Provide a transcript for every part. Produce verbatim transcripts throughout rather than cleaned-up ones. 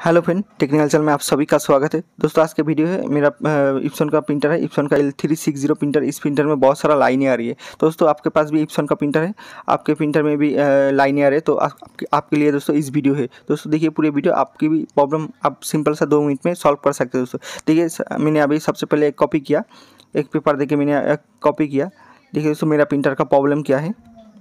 Hello friend, technical channel में आप सभी का स्वागत है। दोस्तों आज के वीडियो है मेरा इप्सन का प्रिंटर है, इप्सन का L three six zero printer. इस प्रिंटर में बहुत सारा लाइनें आ रही है। तो दोस्तों आपके पास भी इप्सन का प्रिंटर है, आपके प्रिंटर में भी लाइनें आ रही है, तो आप, आपके, आपके लिए दोस्तों इस वीडियो है। दोस्तों देखिए पूरे वीडियो, आपकी भी प्रॉब्लम आप सिंपल सा दो मिनट में सॉल्व कर सकते हैं। दोस्तों देखिए मैंने अभी सबसे पहले एक कॉपी किया, एक पेपर देखिए मैंने कॉपी किया। देखिए दोस्तों मेरा प्रिंटर का प्रॉब्लम क्या है।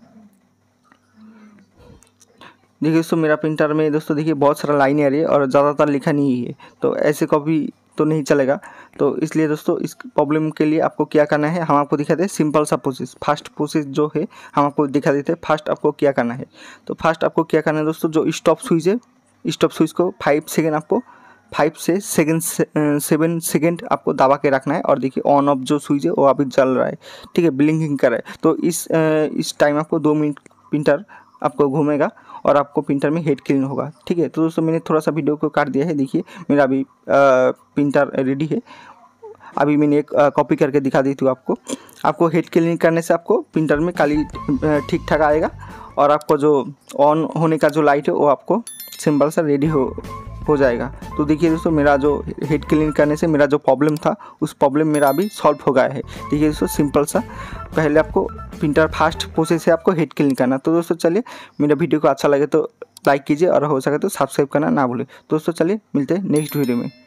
देखिए दोस्तों मेरा प्रिंटर में दोस्तों देखिए बहुत सारा लाइनें आ रही है और ज़्यादातर लिखा नहीं है, तो ऐसे कॉपी तो नहीं चलेगा। तो इसलिए दोस्तों इस प्रॉब्लम के लिए आपको क्या करना है, हम आपको दिखाते हैं सिंपल सा प्रोसेस, फास्ट प्रोसेस जो है हम आपको दिखा देते हैं। फास्ट आपको क्या करना है, तो फास्ट आपको क्या करना है दोस्तों, जो स्टॉप स्विच है, स्टॉप स्विच को फाइव सेकेंड आपको फाइव से सेकेंड सेवन सेकेंड आपको दबा के रखना है। और देखिए ऑन ऑफ जो स्विच है वो अभी चल रहा है, ठीक है, ब्लिंकिंग कर रहा है। तो इस इस टाइम आपको दो मिनट प्रिंटर आपको घूमेगा और आपको प्रिंटर में हेड क्लीन होगा, ठीक है। तो दोस्तों मैंने थोड़ा सा वीडियो को काट दिया है। देखिए मेरा अभी प्रिंटर रेडी है। अभी मैंने एक कॉपी करके दिखा दी थी आपको। आपको हेड क्लीन करने से आपको प्रिंटर में काली ठीक ठाक आएगा और आपको जो ऑन होने का जो लाइट है वो आपको सिंपल सा रेडी हो हो जाएगा। तो देखिए दोस्तों मेरा जो हेड क्लीन करने से मेरा जो प्रॉब्लम था उस प्रॉब्लम मेरा अभी सॉल्व हो गया है। देखिए दोस्तों सिंपल सा, पहले आपको प्रिंटर फास्ट प्रोसेस से आपको हेड क्लीन करना। तो दोस्तों चलिए, मेरा वीडियो को अच्छा लगे तो लाइक कीजिए और हो सके तो सब्सक्राइब करना ना भूलें। दोस्तों चलिए मिलते हैं नेक्स्ट वीडियो में।